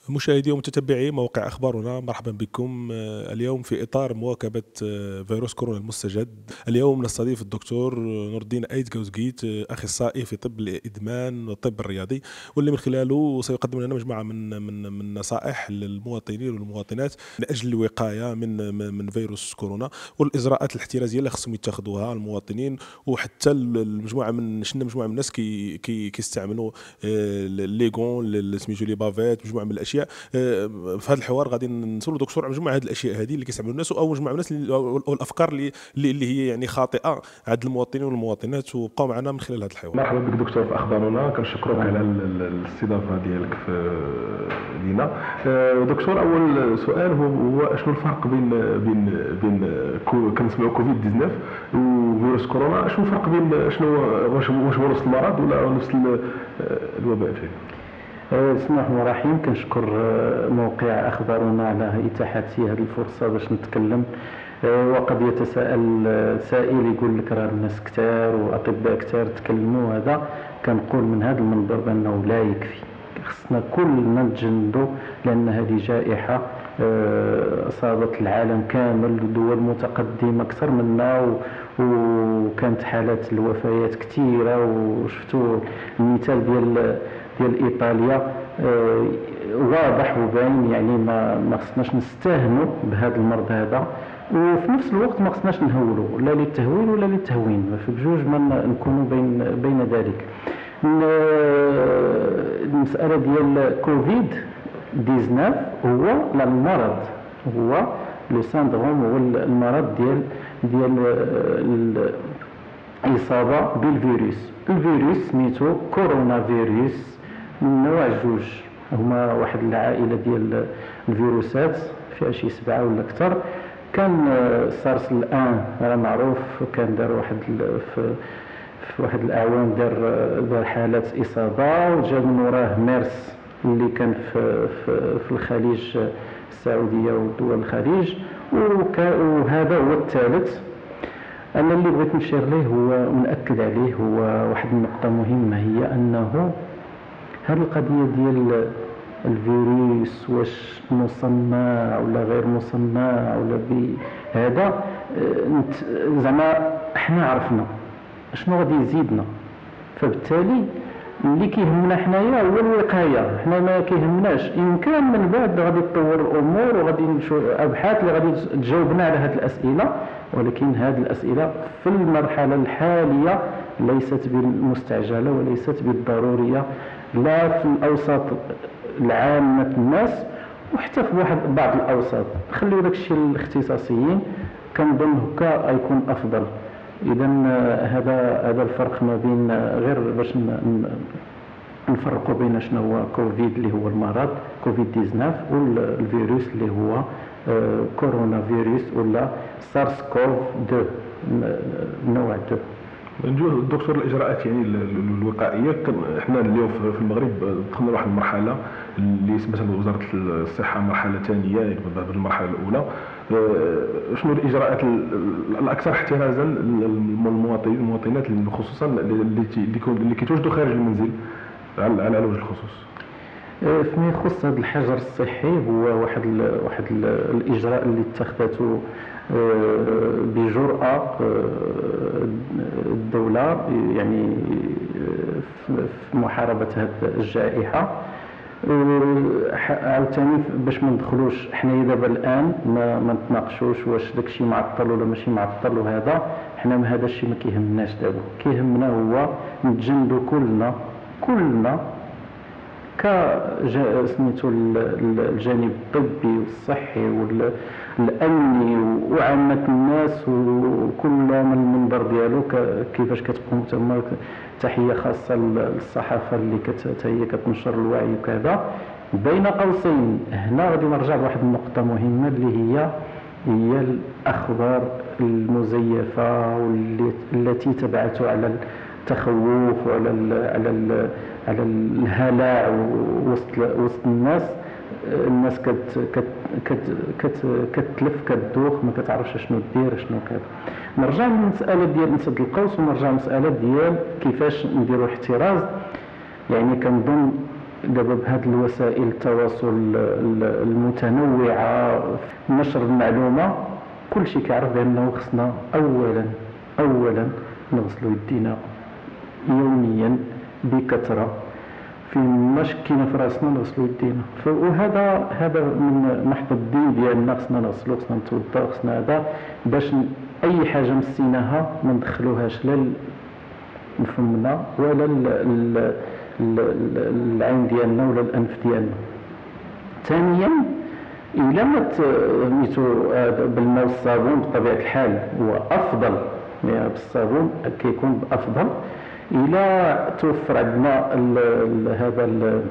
مشاهدي ومتتبعي موقع أخبارنا، مرحبا بكم. اليوم في إطار مواكبة فيروس كورونا المستجد. اليوم نستضيف الدكتور نور الدين أيد كوزكيت، أخصائي في طب الإدمان والطب الرياضي، واللي من خلاله سيقدم لنا مجموعة من نصائح للمواطنين والمواطنات من أجل الوقاية من فيروس كورونا، والإجراءات الاحترازية اللي خصهم يتخذوها المواطنين. وحتى المجموعة من شنا مجموعة من الناس كيستعملوا ليغون سميتو لي بافيت، مجموعة من الأشياء. في هذا الحوار غادي نسولوا دكتور على مجموعه هذه الاشياء هذه اللي كيستعملوا الناس، او مجموعه من الناس او الافكار اللي هي يعني خاطئه عند المواطنين والمواطنات. وبقوا معنا من خلال هذا الحوار. مرحبا بك دكتور في اخبارنا، كنشكرك على الاستضافه ديالك في لينا. دكتور، اول سؤال هو شنو الفرق بين كنسمعوا كوفيد 19 وفيروس كورونا؟ شنو الفرق بين شنو واش هو نفس المرض ولا نفس الوباء فيه؟ بسم الله الرحمن الرحيم. كنشكر موقع اخبارنا على اتاحه هذه الفرصه باش نتكلم. وقد يتساءل سائل يقول لك راه الناس كثار واطباء كثار تكلموا، هذا كنقول من هذا المنبر بانه لا يكفي، خصنا كلنا نتجندوا، لان هذه جائحه اصابت العالم كامل ودول متقدمه اكثر منا، وكانت حالات الوفيات كثيره. وشفتوا المثال ديال ايطاليا واضح وباين. يعني ما خصناش نستهنوا بهذا المرض هذا، وفي نفس الوقت ما خصناش نهولوا لا للتهويل ولا للتهوين، في بجوج ما نكونوا بين ذلك. المساله ديال كوفيد 19 هو لا المرض، هو لو ساندروم، هو المرض ديال الاصابه بالفيروس. الفيروس سميتو كورونا فيروس، من نوع جوج، هما واحد العائله ديال الفيروسات فيها شي 7 ولا اكثر. كان سارس الان راه معروف، كان دار في واحد الاعوام دار حالات اصابه، وجا من وراه ميرس اللي كان في الخليج السعوديه ودول الخليج، وهذا هو الثالث. انا اللي بغيت نشير ليه هو ونأكد عليه هو واحد النقطه مهمه، هي انه هذه القضيه ديال الفيروس واش مصنع ولا غير مصنع ولا هذا، زعما احنا عرفنا شنو غادي يزيدنا، فبالتالي اللي كيهمنا حنايا هو الوقايه. حنا ما كيهمناش، ان كان من بعد غادي تطور الامور وغادي نشوف ابحاث اللي غادي تجاوبنا على هذه الاسئله، ولكن هذه الاسئله في المرحله الحاليه ليست بالمستعجله وليست بالضروريه، لا في الاوساط العامه الناس وحتى في بعض الاوساط. خليو داك الشيء للاختصاصيين، كنظن هكا غيكون افضل. اذا هذا الفرق ما بين، غير باش نفرقوا بين شنو هو كوفيد اللي هو المرض كوفيد 19 والفيروس اللي هو كورونا فيروس ولا سارس كوف 2 نوع 2. نجو دكتور الاجراءات يعني الوقائيه. احنا اليوم في المغرب دخلنا لواحد المرحله اللي سميتها وزاره الصحه مرحله ثانيه، يعني بعد المرحله الاولى. شنو الاجراءات الاكثر احترازا للمواطنين والمواطنات، خصوصا اللي كيتواجدوا خارج المنزل على وجه الخصوص؟ فيما يخص هذا الحجر الصحي، هو واحد الاجراء اللي اتخذته بجرأة الدولة، يعني في محاربة هذه الجائحة. عاوتاني باش ما ندخلوش حنايا دابا الان ما نتناقشوش واش داكشي معطل ولا ماشي معطل، وهذا حنا هذا الشيء ما كيهمناش دابا. كيهمنا هو نتجندوا كلنا سميتو الجانب الطبي والصحي والامني وعامه الناس، وكل من المنبر ديالو كيفاش كتقوم تما. تحيه خاصه للصحافه اللي هي كتنشر الوعي وكذا. بين قوسين هنا غادي نرجع لواحد النقطه مهمه اللي هي الاخبار المزيفه التي تبعث على التخوف وعلى على الهلع وسط الناس. الناس كتلف كتدوخ، ما كتعرفش شنو دير شنو كذا. نرجع للمساله ديال نسد القوس، ونرجع للمساله ديال كيفاش نديروا الاحتراز. يعني كنظن دابا بهذه الوسائل التواصل المتنوعه، نشر المعلومه، كل شيء كيعرف بانه خصنا اولا نغسلوا يدينا يوميا بكثره، فين ما شكينا في راسنا نغسلوا يدينا. وهذا من محض الدين ديالنا، خصنا نغسلوا، خصنا نتوضا، خصنا هذا باش اي حاجه مسيناها ما ندخلوهاش لا لفمنا ولا العين ديالنا ولا الانف ديالنا. ثانيا الا ما سميتو بالماء والصابون بطبيعه الحال هو افضل، يعني بالصابون كيكون افضل. الى توفر عندنا هذا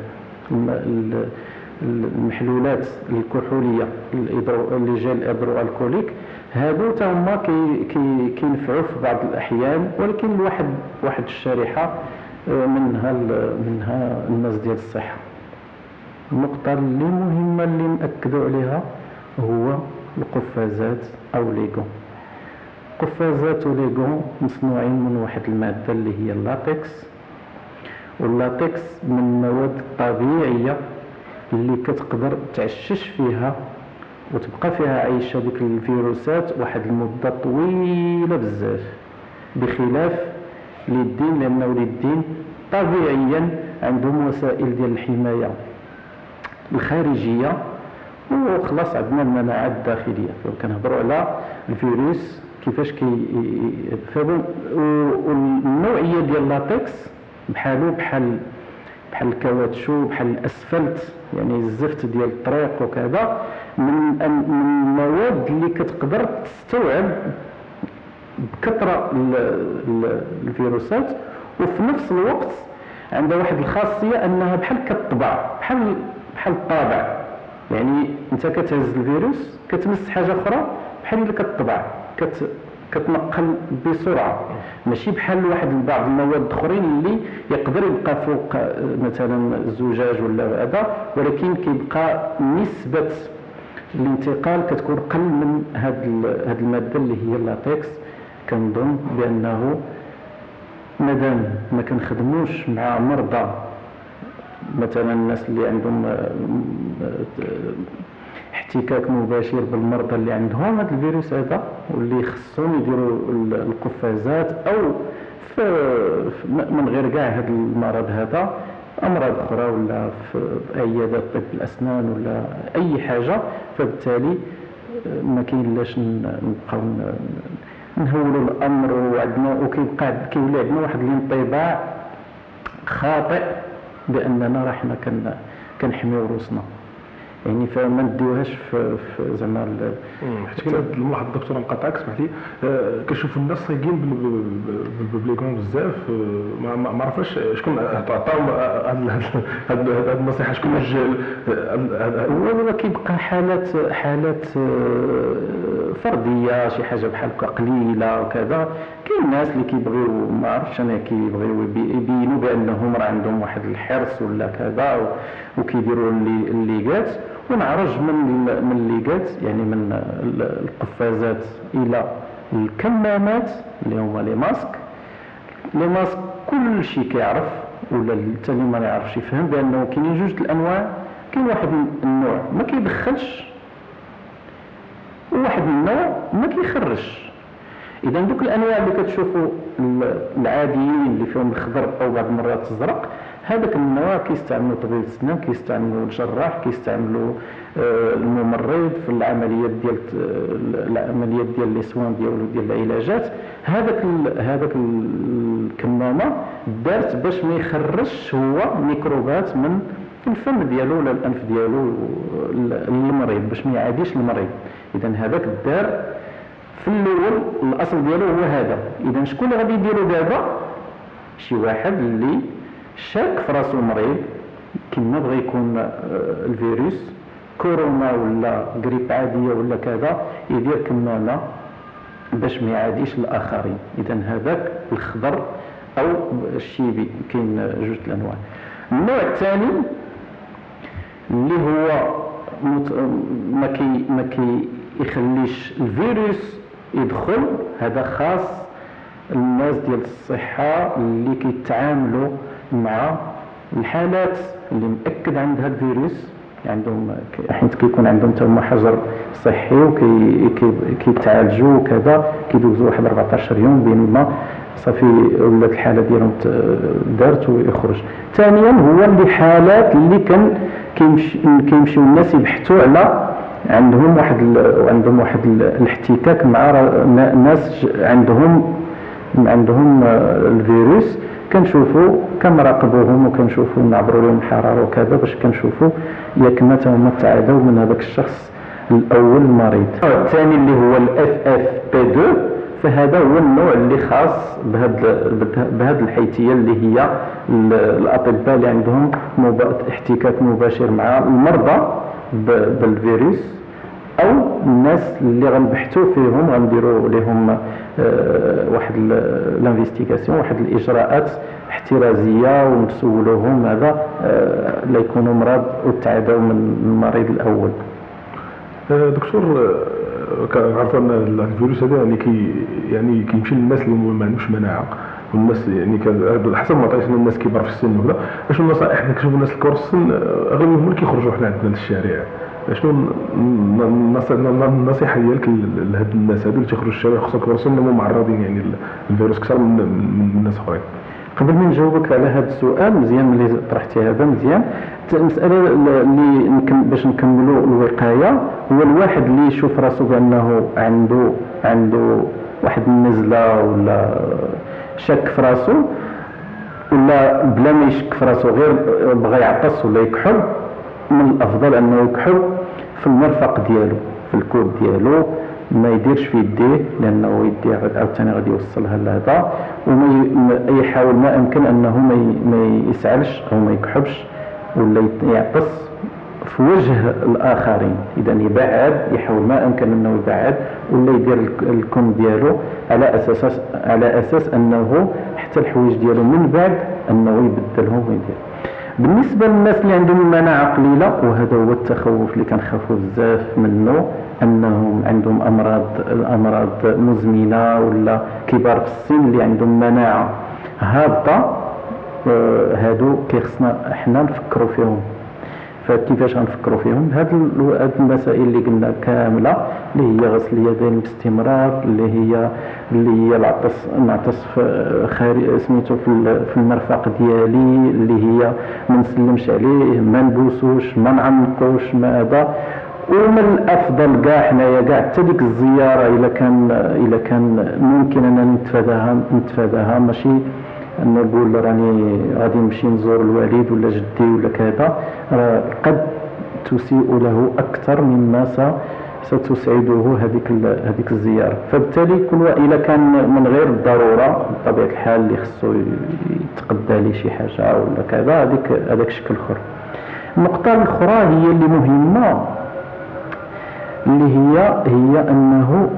المحلولات الكحوليه اللي جا الهيدرو الكوليك، هادو تا هما كينفعوا في بعض الاحيان، ولكن واحد الشريحه منها الناس ديال الصحه. النقطه اللي مهمه اللي ناكدوا عليها هو القفازات او ليغون. قفازات وليغون مصنوعين من واحد الماده اللي هي اللاتكس، واللاتكس من المواد الطبيعيه اللي كتقدر تعشش فيها وتبقى فيها عايشه ديك الفيروسات واحد المده طويله بزاف، بخلاف اليدين، لان اليدين طبيعيا عندهم وسائل ديال الحمايه الخارجيه وخلاص عندنا المناعه الداخليه. كنهضروا على الفيروس كيفاش والنوعيه ديال اللاتكس بحال الكاوتشو، بحال الاسفلت، يعني الزفت ديال الطريق وكذا، من المواد اللي كتقدر تستوعب بكثره الفيروسات، وفي نفس الوقت عندها واحد الخاصيه انها بحال كطبع، بحال الطابع. يعني انت كتهز الفيروس كتمس حاجه اخرى بحال اللي كطبع، كتنقل بسرعه، ماشي بحال بعض المواد الاخرين اللي يقدر يبقى فوق مثلا الزجاج ولا هذا، ولكن كيبقى نسبه الانتقال كتكون قل من هذه الماده اللي هي اللاتكس. كنظن بانه مادام ما كنخدموش مع مرضى، مثلا الناس اللي عندهم احتكاك مباشر بالمرضى اللي عندهم هذا الفيروس هذا، واللي خصهم يديروا القفازات، او من غير كاع هذا المرض هذا، امراض اخرى ولا في عيادات طب الاسنان ولا اي حاجه، فبالتالي ما كاينلاش نبقاو نهولوا الامر وعندنا كيولي عندنا واحد الانطباع خاطئ باننا راه حنا كنحميو روسنا، يعني فما نديوهاش في زعما حيت كاين هاد الملاحظه الدكتور نقاطعك اسمح لي. كنشوف الناس صايقين بالبليكون بزاف، ما عرفاش شكون عطاهم هاد النصيحه، شكون هو كيبقى حالات فرديه، شي حاجه بحال قليله وكذا. كاين ناس اللي كيبغيو ما عرفتش انا كيبغيو يبينوا بانهم راه عندهم واحد الحرص ولا كذا، وكيديروا الليغات. ونعرج من الليغات يعني من القفازات الى الكمامات اللي هما لي ماسك. كل شيء كيعرف، ولا حتى اللي ما يعرفش يفهم بانه كاينين جوج الانواع. كاين واحد النوع ما كيدخلش، وواحد النوع ما كيخرجش. اذا دوك الانواع اللي كتشوفوا العاديين اللي فيهم الخضر او بعض المرات الزرق، هذاك النوع كيستعملوا طبيب السنان، كيستعملوا الجراح، كيستعملوا الممرض في العمليات ديال لي سوان ديال العلاجات. هذاك الكمامه دارت باش ما يخرجش هو ميكروبات من الفم ديالو ولا الانف ديالو للمريض، باش ما يعاديش المريض. اذا هذاك الدار في الاول الاصل ديالو هو هذا. اذا شكون اللي غادي يديرو دابا؟ شي واحد اللي شاك في راسو مريض، كما بغى يكون الفيروس كورونا ولا غريب عاديه ولا كذا، يدير كمامه باش ما يعاديش الاخرين. اذا هذاك الخضر او الشيبي، كاين جوج الانواع. النوع الثاني اللي هو ما يخليش الفيروس يدخل، هذا خاص الناس ديال الصحه اللي كيتعاملوا مع الحالات اللي مأكد عندها الفيروس عندهم حيت كيكون عندهم حتى حجر صحي وكيتعالجوا وكذا، كيدوزوا واحد 14 يوم بين ما صافي ولات الحاله ديالهم دارت ويخرج. ثانيا هو اللي حالات اللي كيمشيو الناس يبحثوا على عندهم واحد الاحتكاك مع ناس عندهم الفيروس، كنراقبوهم وكنشوفوا نعبروا لهم الحراره وكذا باش كنشوفوا ياك مات هما تعادوا من هذاك الشخص الاول المريض. الثاني اللي هو FFP2، فهذا هو النوع اللي خاص بهذه الحيثيه اللي هي الاطباء اللي عندهم احتكاك مباشر مع المرضى بالفيروس او الناس اللي غنبحثوا فيهم، غنديروا لهم واحد الانفستيغاسيون، واحد الاجراءات احترازيه ونسولوهم هذا لا يكونوا مرض وتعداو من المريض الاول. دكتور، كنعرفوا ان الفيروس هذا يعني كيمشي للناس اللي ما عندهمش مناعه، والناس يعني حسب ما عطيتنا الناس كبار في السن وكذا. اشنو النصائح؟ حنا كنشوفوا الناس الكبار في السن اغلبهم اللي كيخرجوا حنا عندنا للشارع، شنو النصيحه ديالك لهاد الناس هادو اللي تيخرجوا للشارع خصوصا كبار السن اللي معرضين يعني للفيروس اكثر من الناس اخرين؟ قبل ما نجاوبك على هذا السؤال مزيان ملي طرحتي هذا مزيان، المساله اللي باش نكملوا الوقايه هو الواحد اللي يشوف راسو بانه عنده واحد النزله ولا شك في راسو، ولا بلا ما يشك في راسو غير بغى يعطس ولا يكحل، من الافضل انه يكحل في المرفق ديالو، في الكود ديالو، ما يديرش في يديه لانه يديه عاوتاني غادي يوصلها لهذا، وما يحاول ما امكن انه ما يسعلش او ما يكحبش ولا يعطس في وجه الاخرين. اذا يبعد، يحاول ما امكن انه يبعد ولا يدير الكم ديالو على اساس انه حتى الحوايج ديالو من بعد انه يبدلهم ويدير. بالنسبه للناس اللي عندهم المناعه قليله، وهذا هو التخوف اللي كنخافوا بزاف منه، انهم عندهم امراض مزمنه ولا كبار في السن اللي عندهم مناعه هابطه، هادو كيخصنا حنا نفكروا فيهم. فكيفاش غنفكروا فيهم؟ هاد المسائل اللي قلنا كامله، اللي هي غسل اليدين باستمرار، اللي هي نعطس سميتو في المرفق ديالي، اللي هي ما نسلمش عليه، ما نبوسوش، ما نعنقوش، ما هذا. ومن الافضل كاع حنايا حتى ديك الزياره الا كان ممكن اننا نتفاداها، ماشي نقول راني غادي نمشي نزور الوالد ولا جدي ولا كذا، قد تسيء له اكثر مما ستسعده هذيك الزياره. فبالتالي الا كان من غير الضروره بطبيعه الحال اللي خصو يتقدى ليه شي حاجه ولا كذا، هذاك شكل اخر. النقطه الاخرى هي اللي مهمه، اللي هي انه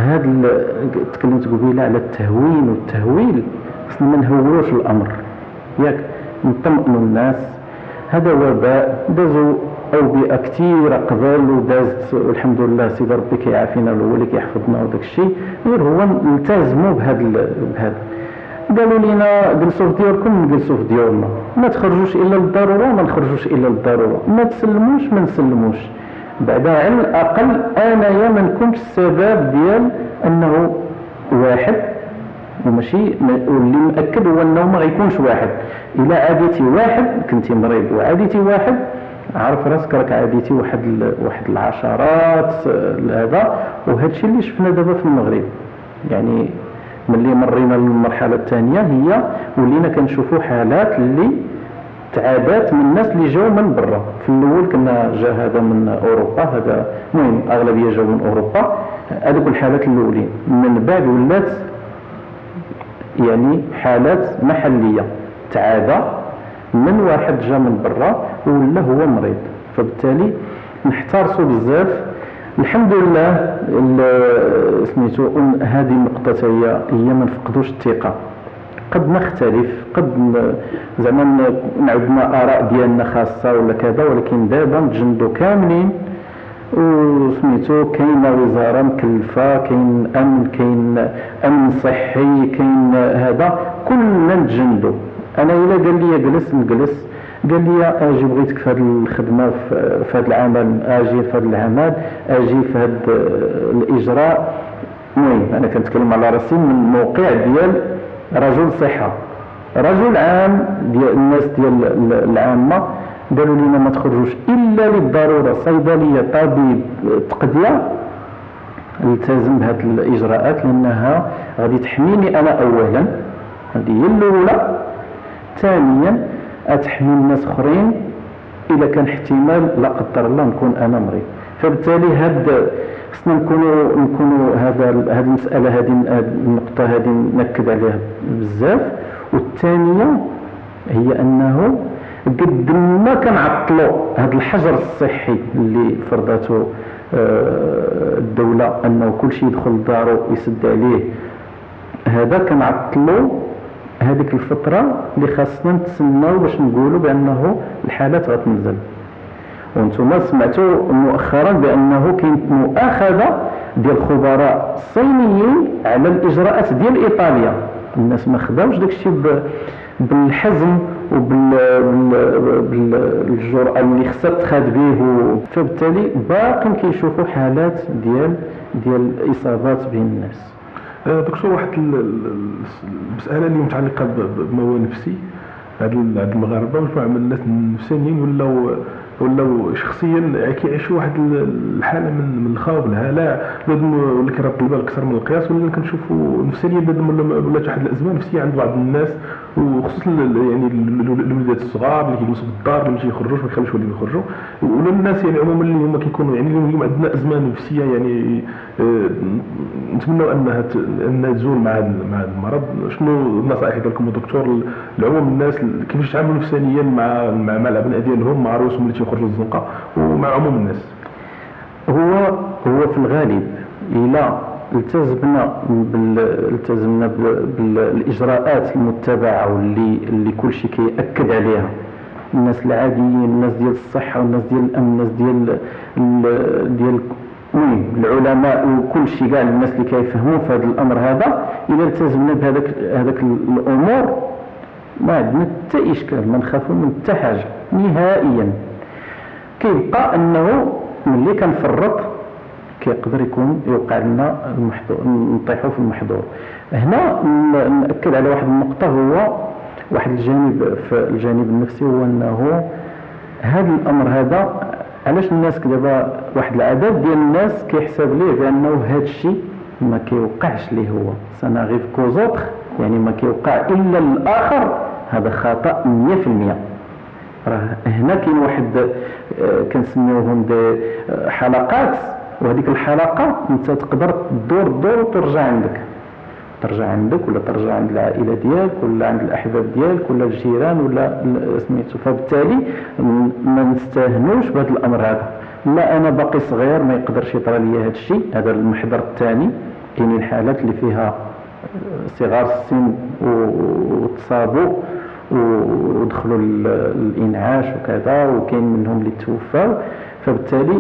تكلمت قبيله على التهوين والتهويل، خصنا ما نهولوش الامر، ياك نطمئنوا الناس. هذا وباء دازوا اوبئه كثيره قبل ودازت والحمد لله، سيدي ربي كيعافينا هو اللي كيحفظنا وداك الشيء، غير هو نلتزموا بهذا. قالوا لنا جلسوا في ديوركم نجلسوا في ديورنا، ما تخرجوش الا للضروره ما نخرجوش الا للضروره، ما تسلموش ما نسلموش. بعدها على الاقل انايا ما نكونش السبب ديال انه واحد، وماشي واللي مأكد هو انه ما غيكونش واحد. الا عاديتي واحد كنتي مريض وعاديتي واحد، عارف راسك راك عاديتي واحد العشرات هذا. وهذا الشيء اللي شفنا دابا في المغرب، يعني ملي مرينا للمرحله الثانيه هي ولينا كنشوفوا حالات اللي تعادات من الناس اللي جاوا من برا. في الاول كنا جا هذا من اوروبا، هذا المهم اغلبيه جاوا من اوروبا، هذوك الحالات الاولين. من بعد ولات يعني حالات محليه، تعادى من واحد جا من برا ولا هو مريض. فبالتالي نحترسوا بزاف. الحمد لله سميتو هذه النقطه هي ما نفقدوش الثقه. قد نختلف، قد زعما نعودنا اراء ديالنا خاصه ولا كذا، ولكن دابا نتجندوا كاملين وسميتو كاينه وزاره مكلفه، كاين امن صحي، كاين هذا كلنا نتجندوا. انا الا قال لي جلس نجلس، قال لي اجي بغيتك في هذه الخدمه، في هذا العمل، اجي في هذا العمل، اجي في هذا الاجراء. المهم انا كنتكلم على راسي من موقع ديال رجل صحه، رجل عام ديال الناس ديال العامه. قالوا لنا ما تخرجوش الا للضروره، صيدليه، طبيب، تقضيه، التزم بهذه الاجراءات لانها غادي تحميني انا اولا، هذه هي الاولى. ثانيا اتحمي الناس اخرين اذا كان احتمال لا قدر الله نكون انا مريض. فبالتالي خصنا نكونوا هذه المساله، هذه النقطه هذه ناكد عليها بزاف. والثانيه هي انه قد ما كنعطلوا هذا الحجر الصحي اللي فرضته الدوله انه كل شيء يدخل لدارو يسد عليه، هذا كنعطلوا هذيك الفتره اللي خاصنا نتسناو باش نقولوا بانه الحالات غتنزل. وانتم سمعتوا مؤخرا بانه كاين مؤاخذه ديال خبراء صينيين على الاجراءات ديال ايطاليا. الناس ما خداوش داكشي بالحزم وبالجرأة اللي خصها تخاد به، فبالتالي باقي كيشوفوا حالات ديال اصابات بين الناس. دكتور، واحد المساله اللي متعلقه بموال نفسي، هاد المغاربه مجموعه من الناس النفسانيين ولاو شخصيا كيعيشوا واحد الحاله من الخوف، الهلع، ولا كيربط البال اكثر من القياس. ولا كنشوفوا نفسانيا ولات واحد الازمه نفسيه عند بعض الناس، وخصوصا يعني الوليدات الصغار اللي كيجلسوا في الدار، اللي ما تيخرجوش، ما كيخليوش وليهم يخرجوا، ولا الناس يعني عموما اللي هما كيكونوا يعني اليوم عندنا ازمه نفسيه. يعني نتمنوا انها تزول مع المرض. شنو النصائح ديالكم دكتور لعموم الناس كيفاش يتعاملوا نفسانيا مع الابناء ديالهم، مع رؤوسهم اللي تيخرجوا الزنقه، ومع عموم الناس؟ هو في الغالب الى التزمنا بالاجراءات المتبعه واللي كل شيء كيأكد عليها، الناس العاديين، الناس ديال الصحه والناس ديال الامن، الناس ديال العلماء وكل شيء، كاع الناس اللي كيفهموا في هذا الامر هذا، الى التزمنا بهذاك الامور ما عندنا حتى اشكال، ما نخافوا من حتى حاجه نهائيا. كيبقى انه ملي كنفرط كيقدر يكون يوقع لنا المحظور، نطيحوا في المحظور. هنا نأكد على واحد النقطه، هو واحد الجانب في الجانب النفسي، هو انه هذا الامر هذا علاش الناس دابا واحد العدد ديال الناس كيحسب ليه بانه هذا الشيء ما كيوقعش ليه، هو سنغيف كوزوتر، يعني ما كيوقع الا للاخر. هذا خطا 100%. راه هنا كاين واحد كنسميوهم حلقات، وهذيك الحلقه انت تقدر تدور وترجع عندك ولا ترجع عند العائله ديالك ولا عند الاحباب ديالك ولا الجيران ولا سميتو. فبالتالي ما نستهنوش بهذا الامر هذا. لا انا باقي صغير ما يقدرش يطرى لي هذا الشيء. هذا المحضر الثاني. كاينين الحالات اللي فيها صغار السن وتصابوا ودخلوا الانعاش وكذا، وكاين منهم اللي توفاو. فبالتالي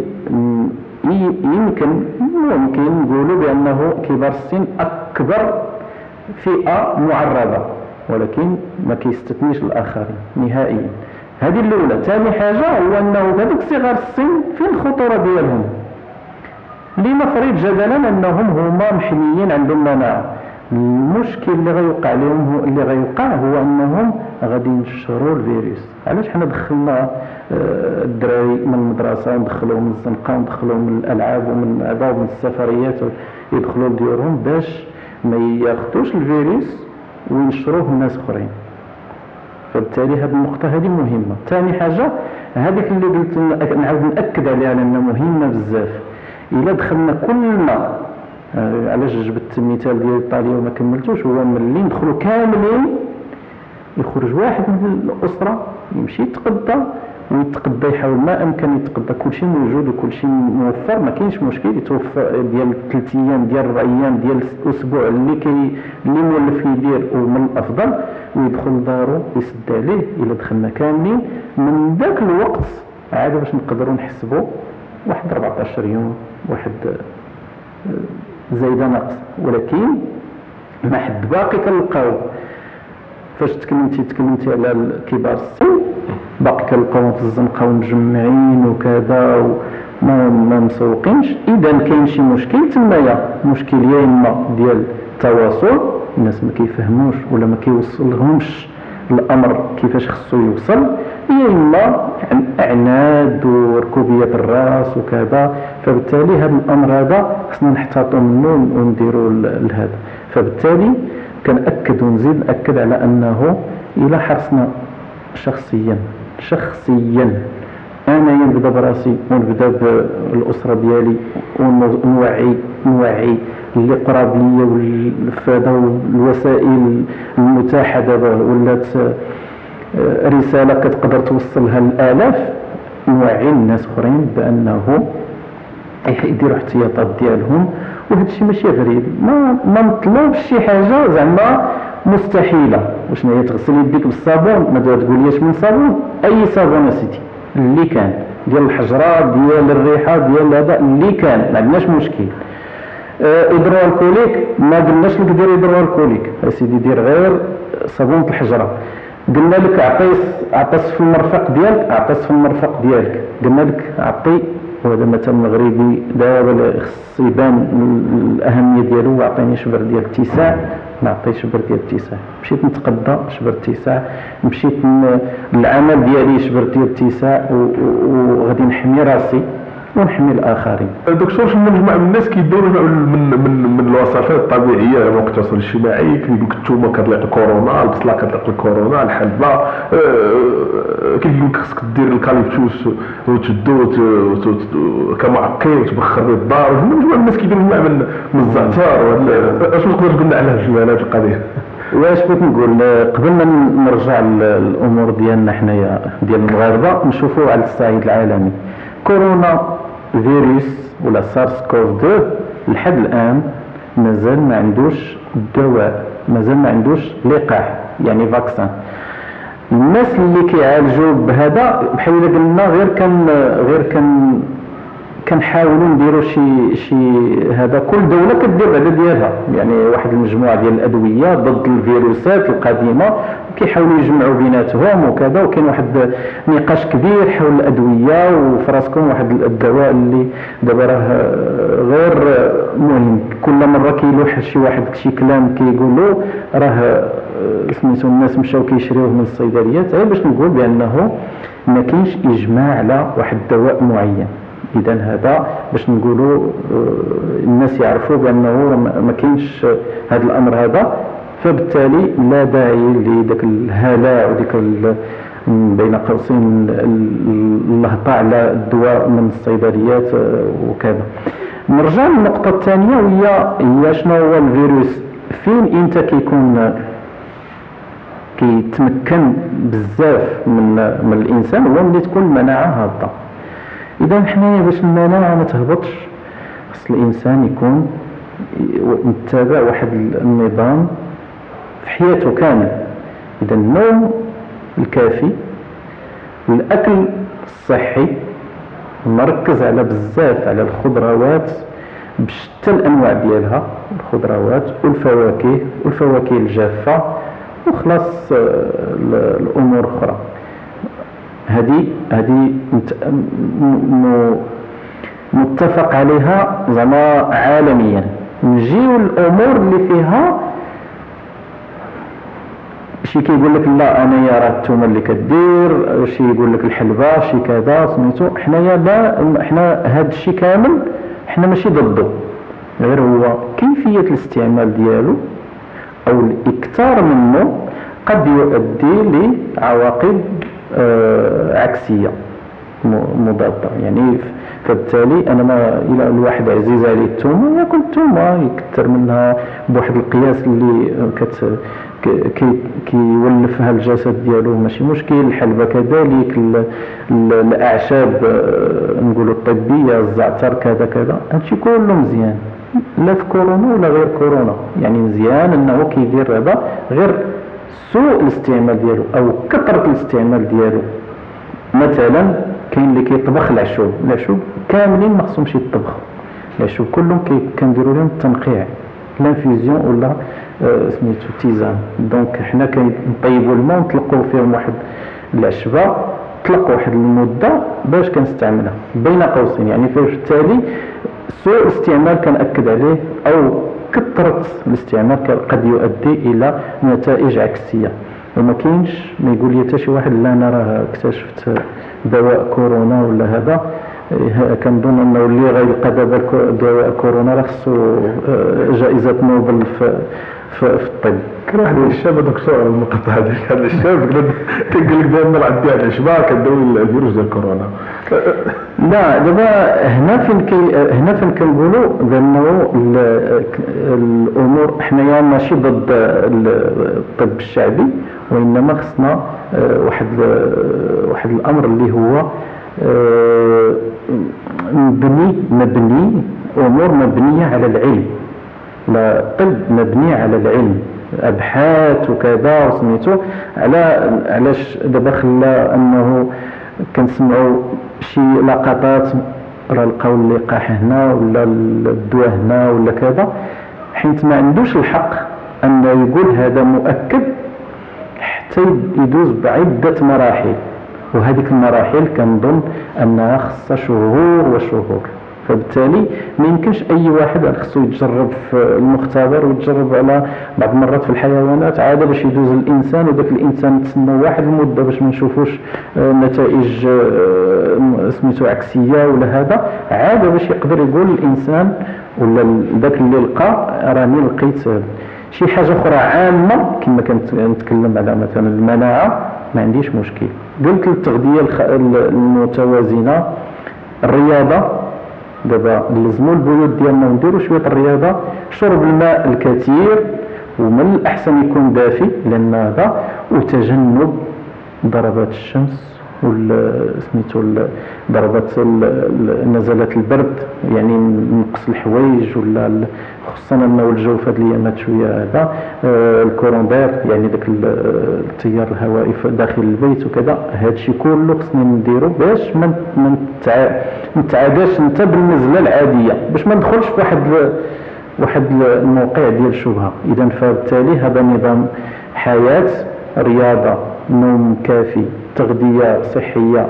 ممكن نقولوا بانه كبار السن اكبر فئه معرضه، ولكن ما كيستثنيش الاخرين نهائيا. هذه الاولى. ثاني حاجه هو انه هذوك صغار السن فين الخطوره ديالهم؟ لنفرض جدلا انهم هما محميين عندهم مناعه. المشكل اللي غيوقع لهم اللي غيوقع هو انهم غادي ينشروا الفيروس. علاش حنا دخلنا الدراري من المدرسه وندخلوهم من الزنقه وندخلوهم من الالعاب ومن هذا ومن السفريات يدخلوا لديورهم باش ما ياخذوش الفيروس وينشروه الناس اخرين. فبالتالي هذه النقطه هذه مهمه. ثاني حاجه هذيك اللي قلت نعاود ناكد عليها لانها مهمه بزاف. الا دخلنا كلنا، علاش جبت المثال ديال ايطاليا وما كملتوش، هو ملي ندخلوا كاملين يخرج واحد من الاسره يمشي يتقدى ويتقدى، يحاول ما امكن يتقدى، كلشي موجود وكلشي موفر، ما كاينش مشكل، يتوفر ديال 3 ايام ديال 4 ايام ديال الاسبوع اللي مولف يدير، ومن الافضل ويدخل لدارو يسد عليه. الا دخلنا كاملين من ذاك الوقت عاد باش نقدروا نحسبوا واحد 14 يوم، واحد زايده ناقص. ولكن ما حد باقي كنلقاو. فاش تكلمتي على كبار السن، باقي كنلقاوهم في الزنقه ومجمعين وكذا ما مسوقينش. اذا كاين شي مشكل تمايا، مشكل يا اما ديال التواصل، الناس ما كيفهموش ولا ما كيوصلهمش الامر كيفاش خصو يوصل، يا اما عناد وركوبيه الراس وكذا. فبالتالي هذا الامر هذا خصنا نحتاطوا منه ونديروا لهذا. فبالتالي كنأكد ونزيد نأكد على انه الى حرصنا شخصيا انا نبدا براسي ونبدا بالاسره ديالي ونوعي اللي قراب ليا والوسائل المتاحه دابا ولات رساله كتقدر توصلها للالاف، نوعي الناس اخرين بانه يديروا احتياطات ديالهم. وهذا الشيء ماشي غريب، ما مطلوبش شي حاجه زعما مستحيله. واش هي تغسل يديك بالصابون؟ ما تقوليش من صابون، اي صابون اسيدي اللي كان ديال الحجره ديال الريحه ديال هذا اللي كان، ما عندناش مشكل. هيدروالكوليك ما قلناش لك دير هيدروالكوليك اسيدي، دير غير صابونه الحجره. قلنا لك عطي صف المرفق ديالك، قلنا لك عطي، وهذا مثل مغربي دابا خص يبان الاهميه ديالو، عطيني شبر ديال اتساع، نعطي شبر ديال اتساع. مشيت نتقضى شبر اتساع، مشيت العمل ديالي شبر ديال اتساع، وغادي نحمي راسي ونحمي الاخرين. دكتور، شنو مجموعه من الناس كيديروا من الوصفات الطبيعيه على مواقع التواصل الاجتماعي، كيقول لك الثومه كتطلق الكورونا، البصله كتطلق الكورونا، الحلبه كيقول لك خصك دير الكاليبتوس وتشدو كمعقم وتبخر الدار. مجموعه من الناس كيديروا مجموعه من الزعتر. اش نقدر تقول لنا على هذه القضيه؟ واش بغيت نقول قبل ما نرجع للامور ديالنا حنايا ديال المغاربه، نشوفوا على الصعيد العالمي. كورونا فيروس ولا سارس كوف 2 لحد الان مازال ما عندوش دواء، مازال ما عندوش لقاح يعني فاكسان. الناس اللي كيعالجوا بهذا بحال الا قلنا غير كنحاولوا نديروا شي هذا. كل دوله كدير بعدا ديالها، يعني واحد المجموعه ديال الادويه ضد الفيروسات القديمه كيحاولوا يجمعوا بيناتهم وكذا. وكاين واحد نقاش كبير حول الادويه، وفي راسكم واحد الدواء اللي دابا راه غير مهم، كل مره كيلوح شي واحد شي كلام كيقولوا راه سميتو الناس مشاو كيشريوه من الصيدليات، غير باش نقول بانه ما كاينش اجماع على واحد الدواء معين. اذا هذا باش نقولوا الناس يعرفوا بانه ما كاينش هذا الامر هذا. فبالتالي لا داعي لذاك الهلاع وديك بين قوسين الهطاء على الدواء من الصيدليات وكذا. نرجع للنقطه الثانيه، وهي شنو هو الفيروس، فين امتى كيتمكن بزاف من الانسان، هو ملي تكون المناعه هابطه. اذا حنايا باش المناعه ما تهبطش خص الانسان يكون متابع واحد النظام في حياته كامل. اذا النوم الكافي، الاكل الصحي، نركز على بزاف على الخضروات بشتى الانواع ديالها، الخضروات والفواكه الجافه، وخلاص الامور الاخرى. هذه متفق عليها زعما عالميا. نجيو الامور اللي فيها شي كيقول لك لا انايا راه الثومه اللي كدير، شي يقول لك الحلبه، شي كذا سميتو. حنايا لا، حنا هذا الشيء كامل حنا ماشي ضده، غير هو كيفيه الاستعمال ديالو او الاكثار منه قد يؤدي لعواقب عكسيه مضاده. يعني فبالتالي انا ما الى الواحد عزيز عليه الثومه ياكل الثومه، يكثر منها بواحد القياس اللي كيولفها الجسد ديالو ماشي مشكل. الحلبه كذلك، الاعشاب نقولوا الطبيه، الزعتر كذا هادشي كله مزيان، لا في كورونا ولا غير كورونا. يعني مزيان انه كيدير هذا، غير سوء الاستعمال ديالو او كثره الاستعمال ديالو. مثلا كاين اللي كيطبخ العشوب كاملين ما خصهمش يطبخوا، العشوب كلهم كنديروا لهم التنقيع، لانفيزيون ولا سميتو تيزان. دونك حنا كنطيبوا الماء ونطلقوا فيهم واحد العشبه طلق واحد المده باش كنستعملها بين قوسين، يعني فبالتالي سوء الاستعمال كنأكد عليه او كثرة الاستعمال قد يؤدي الى نتائج عكسيه. وما كاينش ما يقول لي حتى شي واحد لا انا راه اكتشفت دواء كورونا ولا هذا، كنظن انه اللي غيلقى دابا دواء كورونا راه خصو جائزه نوبل في الطب. كان واحد الشاب دكتور المقطع هذيك، هذا الشاب كيقول لك دائما عندي هذا الاشباع كدوي الفيروس ديال كورونا. لا دابا هنا فين كنقولوا بانه الامور حنايا ماشي ضد الطب الشعبي، وانما خصنا واحد الامر اللي هو مبني امور مبنيه على العلم. لا الطب مبني على العلم، ابحاث وكذا وسميتو. علاش دابا خلا انه كنسمعوا شي لقطات راه لقاو اللقاح هنا ولا الدواء هنا ولا كذا، حيت ما عندوش الحق انه يقول هذا مؤكد حتى يدوز بعده مراحل، وهذيك المراحل كنظن انها خصها شهور وشهور. فبالتالي ما يمكنش اي واحد خصو يتجرب في المختبر ويتجرب على بعض المرات في الحيوانات عاد باش يدوز الانسان، وذاك الانسان نتسناو واحد المده باش ما نشوفوش نتائج سميتو عكسيه ولا هذا، عاد باش يقدر يقول الانسان ولا ذاك اللي لقى راني لقيت شي حاجه اخرى عامه. كما كنت نتكلم على مثلا المناعه ما عنديش مشكل، قلت التغذيه المتوازنه، الرياضه. دابا نلزموا البيوت ديالنا ونديروا شويه الرياضه، شرب الماء الكثير ومن الاحسن يكون دافي لان هذا، وتجنب ضربات الشمس سميتو ضربات نزلات البرد، يعني نقص الحوايج ولا خصوصا انه الجو في هذه الايامات شويه هذا الكوروندير، يعني داك التيار الهوائي داخل البيت وكذا. هادشي كله خصنا نديرو باش ما نتعاداش انت بالنزله العاديه، باش ما ندخلش في واحد الموقع ديال الشبهه. اذا فبالتالي هذا نظام حياه، رياضه، نوم كافي، تغذيه صحيه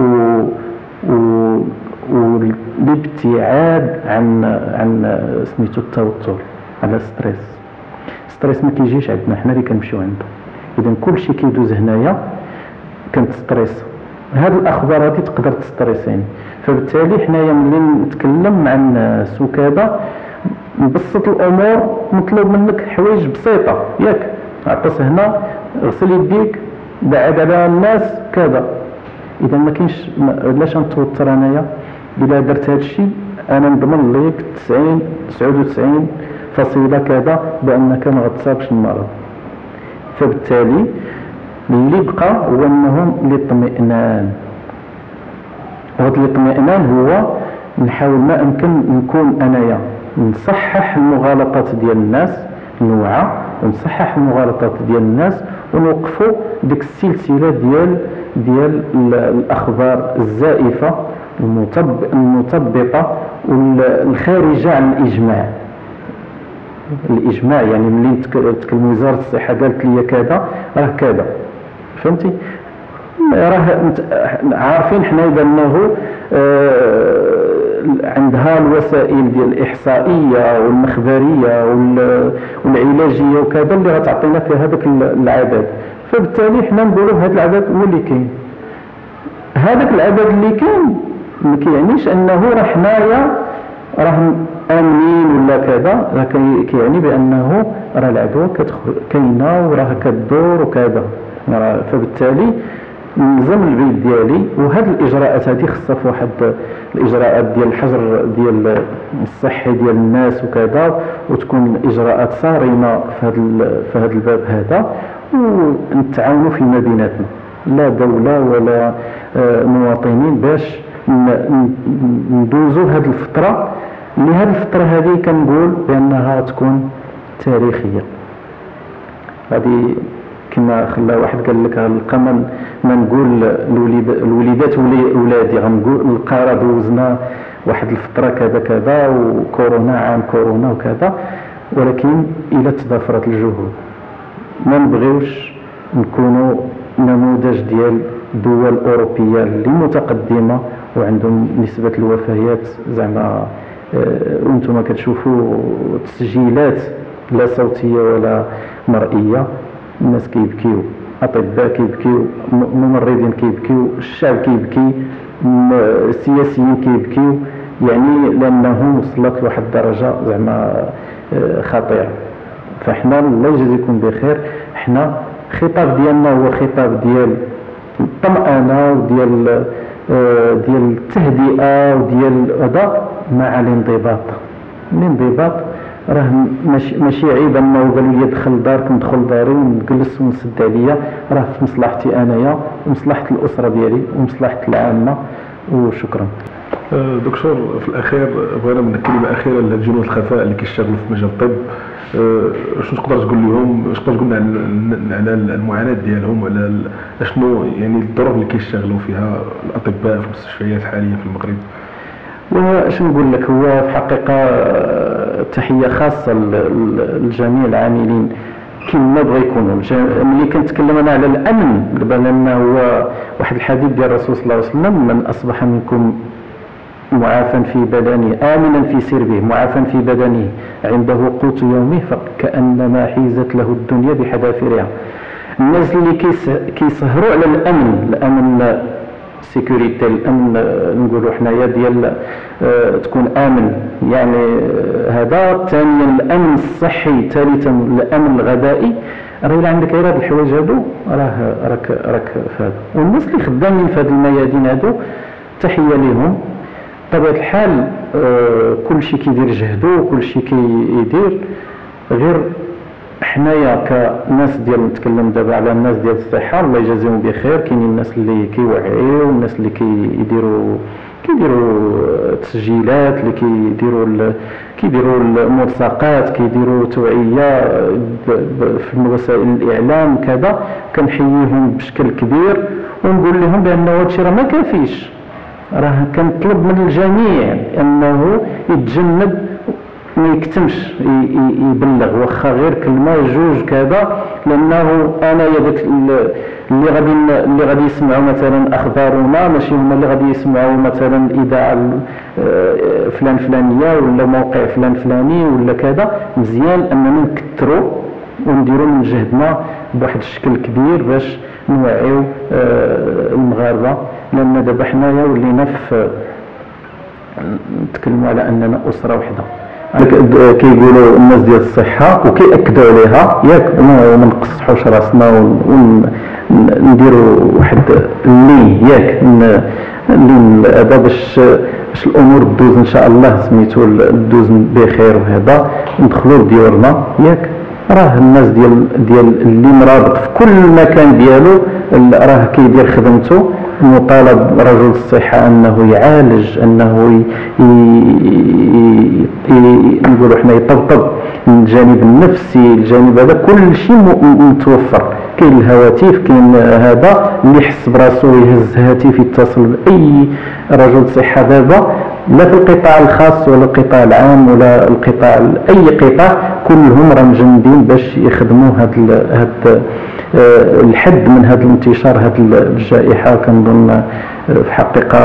والابتعاد عن سميتو التوتر، على ستريس ما كيجيش عندنا حنا اللي كنمشيو عنده. اذا كلشي كيدوز هنايا كنتستريس، هاد الاخبار هذه تقدر تستريسيني. فبالتالي حنايا ملي نتكلم مع الناس وكذا نبسط الامور، مطلوب منك حوايج بسيطه، ياك عطس هنا، غسل يديك، بعد على الناس كذا. اذا ما كاينش علاش نتوتر انايا؟ الا درت هذا الشيء انا نضمن لك 99 فاصله كذا بانك ما غتصابش المرض. فبالتالي اللي بقى هو انه الاطمئنان، وهذا الاطمئنان هو نحاول ما امكن نكون انايا نصحح المغالطات ديال الناس، نوعى ونصحح المغالطات ديال الناس، ونوقفوا ديك السلسله ديال الاخبار الزائفه المثبطه والخارجه عن الاجماع. يعني ملي تكلم وزاره الصحه قالت لي كذا راه كذا، فهمتي؟ راه عارفين حنا بانه عندها الوسائل ديال الاحصائيه والمخبريه والعلاجيه وكذا اللي غتعطينا في هذاك العدد. فبالتالي حنا نقولوا هذا العدد هو اللي كاين. هذاك العدد اللي كاين ما كيعنيش انه راه حنايا راه امنين ولا كذا، راه كيعني بانه راه العدوى كاينه وراه كدور وكذا. فبالتالي نلزم البيت ديالي، وهاد الاجراءات هذه خصها في واحد الاجراءات ديال الحجر ديال الصحي ديال الناس وكذا، وتكون اجراءات صارمه في هذا الباب هذا، ونتعاونوا فيما بيناتنا، لا دوله ولا مواطنين، باش ندوزوا هذه الفتره اللي هذه الفتره هذه كنقول بانها تكون تاريخيه. هذه كما خلا واحد قال لك غنلقى ما نقول الوليدات ولادي، غنقول نلقى راه دوزنا واحد الفتره كذا كذا وكورونا عام كورونا وكذا، ولكن الى تضافرت الجهود ما نبغيوش نكونوا نموذج ديال دول أوروبية اللي متقدمة وعندهم نسبة الوفيات زعما وانتم كتشوفوا تسجيلات لا صوتية ولا مرئية، الناس كيبكيو، أطباء كيبكيو، ممرضين كيبكيو، الشعب كيبكي، السياسيين كيبكيو، يعني لأنه وصلت لواحد الدرجة زعما خطيرة. فاحنا الله يجزيكم بخير، احنا الخطاب ديالنا هو خطاب ديال الطمأنة وديال التهدئة وديال هذا مع الانضباط. الانضباط راه ماشي عيب انه قالوا لي دخل دارك ندخل داري ونجلس ونسد عليا، راه في مصلحتي انايا ومصلحة الأسرة ديالي ومصلحة العامة. وشكرا. دكتور، في الاخير بغينا من كلمه اخيره للجنود الخفاء اللي كيشتغلوا في مجال الطب، شنو تقدر تقول لهم، تقدر تقول على المعاناه ديالهم وعلى شنو يعني الظروف اللي كيشتغلوا فيها الاطباء في المستشفيات حاليا في المغرب؟ واش نقول لك، هو في حقيقه تحيه خاصه لجميع العاملين كما بغا يكونوا. ملي كنتكلم انا على الامن دابا، لانه هو واحد الحديث ديال الرسول صلى الله عليه وسلم: من اصبح منكم معافى في بدنه آمنا في سربه معافى في بدنه عنده قوت يومه فكأنما حيزت له الدنيا بحذافيرها. الناس اللي كيسهروا على الامن سيكوريتي، الامن نقولوا حنايا ديال تكون امن، يعني هذا. ثانيا الامن الصحي، ثالثا الامن الغذائي. راه الا عندك غير هاد الحوايج هادو راك في هذا. والناس اللي خدامين في هاد الميادين هادو تحيه ليهم. بطبيعة الحال كل شيء كيدير جهده وكل شيء كيدير، غير حنايا كناس ديال نتكلم دابا على الناس ديال الصحة الله يجازيهم بخير. كاينين الناس اللي كيوعيو والناس اللي كيديروا تسجيلات، اللي كيديروا الملصقات، كيديروا توعية في وسائل الإعلام كذا. كنحييهم بشكل كبير ونقول لهم بأنه هادشي راه ما كافيش، راه كنطلب من الجميع انه يتجنب ما يكتمش، يبلغ واخا غير كلمه جوج كذا، لانه انا داك اللي غادي يسمعوا مثلا اخبارنا ماشي هما اللي غادي يسمعوا مثلا الاذاعه فلان فلانيه ولا موقع فلان فلاني ولا كذا. مزيان اننا نكثروا ونديروا من جهدنا بواحد الشكل كبير باش نوعيو المغاربه، لان دابا حنايا ولينا نتكلموا على اننا اسره وحده. كيقولوا الناس ديال الصحه وكيأكدوا عليها ياك، وما نقصحوش راسنا ونديروا واحد اللين ياك اللين هذا باش الامور تدوز ان شاء الله، سميتو تدوز بخير وهذا ندخلوا لديورنا ياك. راه الناس ديال اللي مرابط في كل مكان ديالو راه كيدير خدمته. مطالب رجل الصحة انه يعالج، انه نقولوا حنا يطبطب من الجانب النفسي، الجانب هذا كل شيء متوفر. كاين الهواتف، كاين هذا اللي يحس براسو يهز هاتف يتصل باي رجل صحة دابا، لا في القطاع الخاص ولا القطاع العام ولا القطاع اي قطاع، كلهم راه مجندين باش يخدموا هاد الحد من هذا الانتشار هذه الجائحة. كنظن في حقيقة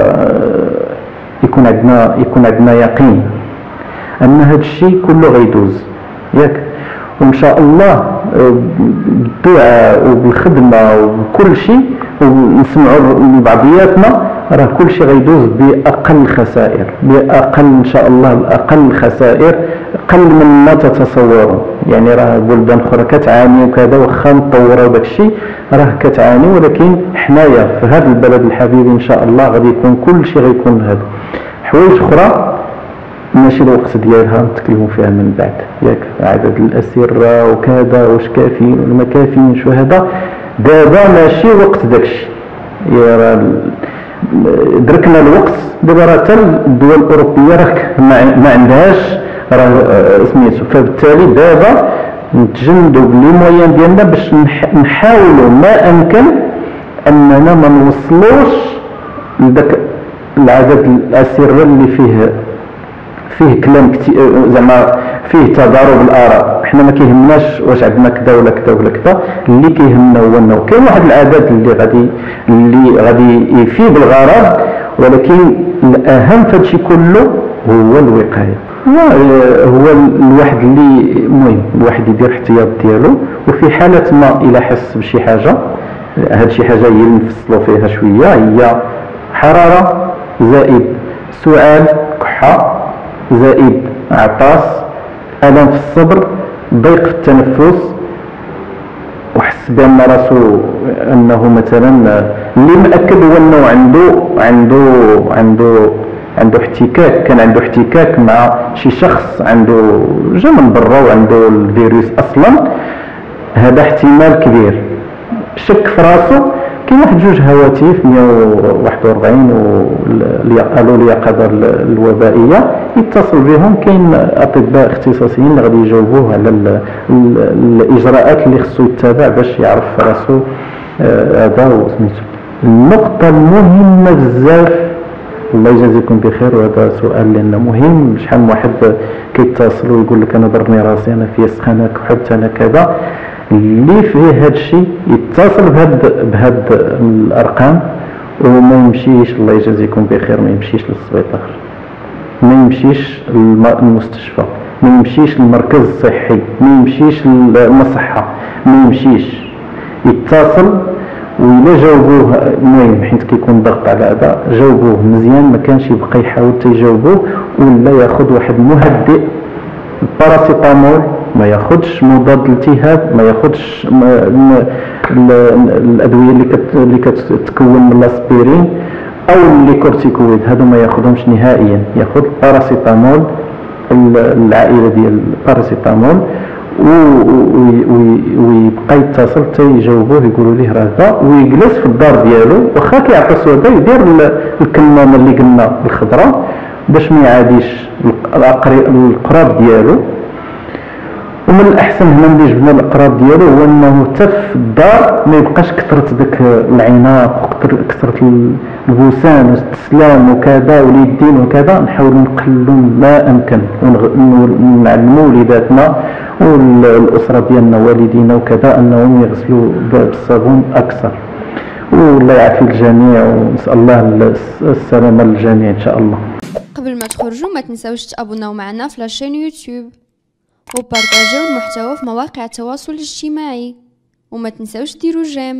يكون عندنا يقين ان هذا الشيء كله غيدوز ياك، وان شاء الله بالدعاء وبالخدمة وبكل شيء ونسمعوا لبعضياتنا راه كل شيء غيدوز باقل خسائر، باقل ان شاء الله باقل خسائر، اقل مما تتصوروا. يعني راه بلدان اخرى كتعاني وكذا، واخا مطوره وداك الشيء راه كتعاني، ولكن حنايا في هذا البلد الحبيب ان شاء الله غادي يكون كل شيء غيكون هذا. حوايج اخرى ماشي الوقت ديالها نتكلموا فيها من بعد ياك، عدد الاسره وكذا واش كافيين ولا ما كافيينش وهذا، دابا ماشي وقت داكشي. راه دركنا الوقت دابا، راه حتى الدول الاوروبيه راه ما عندهاش راه سميتو. فبالتالي دابا نتجندوا بلي مويان ديالنا باش نحاولوا ما امكن اننا ما نوصلوش لذاك العدد الاسره اللي فيه كلام كثير، زعما فيه تضارب الاراء. حنا ما كيهمناش واش عندنا كذا ولا كذا ولا كذا، اللي كيهمنا هو انه كاين واحد العادات اللي غادي يفيد الغرض، ولكن الاهم في هادشي كله هو الوقايه. هو الواحد اللي المهم الواحد يدير الاحتياط ديالو، وفي حاله ما الى حس بشي حاجه، هاد شي حاجه هي اللي نفصلوا فيها شويه، هي حراره زائد سعال كحه زائد عطاس، الم في الصدر، ضيق في التنفس، وحس بان راسو انه مثلا اللي مأكد هو انه عنده احتكاك، كان عنده احتكاك مع شي شخص عنده جا من برا وعنده الفيروس اصلا، هذا احتمال كبير. شك في راسو، كاين واحد جوج هواتف 141 والو اليقظه الوبائيه، يتصل بهم، كاين اطباء اختصاصيين اللي غادي يجاوبوه على الاجراءات اللي خصو يتبع باش يعرف راسو هذا وسميتو. النقطه المهمه بزاف، الله يجازيكم بخير، وهذا سؤال لانه مهم، شحال من واحد كيتصل ويقول لك انا ضرني راسي، انا في سخانه كحلت، انا كذا. اللي فيه هذا الشيء يتصل بهاد الارقام وما يمشيش، الله يجازيكم بخير، ما يمشيش للسبيطار، ما يمشيش للمستشفى، ما يمشيش للمركز الصحي، ما يمشيش للمصحه، ما يمشيش، يتصل. وإلا جاوبوه، المهم حيت كيكون ضغط على هذا، جاوبوه مزيان، ما كانش يبقى يحاول تيجاوبوه، ولا ياخذ واحد مهدئ، الباراسيتامول، ما ياخذش مضاد الالتهاب، ما ياخذش الادويه اللي كتكون من الاسبرين او الليكورتيكويد، هادو ما ياخذهمش نهائيا، ياخذ الباراسيتامول، العائله ديال الباراسيتامول، ويبقى يتصل حتى يجاوبوه يقولوا ليه راه هذا، ويجلس في الدار ديالو، واخا كيعطسو هذا يدير الكمامه اللي قلنا الخضراء باش ما يعاديش القراب ديالو. ومن الاحسن هنا ملي جبنا الاقراب ديالو هو انه حتى في الدار ما يبقاش كثرت داك العناق وكثرت البوسان والاستسلام وكذا واليدين وكذا، نحاول نقللوا ما امكن، ونعلموا وليداتنا والاسره ديالنا والدينا وكذا انهم يغسلوا بالصابون اكثر. والله يعافي الجميع، ونسال الله السلامه للجميع ان شاء الله. قبل ما تخرجوا ما تنساوش تابوناو معنا في لاشين يوتيوب، وبارطاجيو المحتوى في مواقع التواصل الاجتماعي، وما تنساوش ديروا جيم.